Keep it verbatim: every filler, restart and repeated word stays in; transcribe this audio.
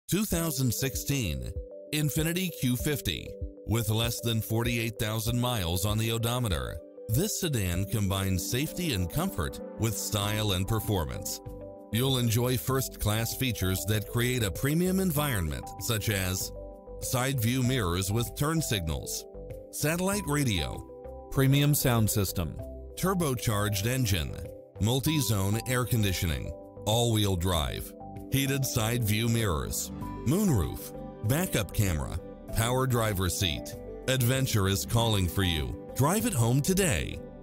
two thousand sixteen INFINITI Q fifty. With less than forty-eight thousand miles on the odometer, this sedan combines safety and comfort with style and performance. You'll enjoy first-class features that create a premium environment, such as side view mirrors with turn signals, satellite radio, premium sound system, turbocharged engine, multi-zone air conditioning, all-wheel drive, heated side view mirrors, moonroof, backup camera, power driver seat. Adventure is calling for you. Drive it home today.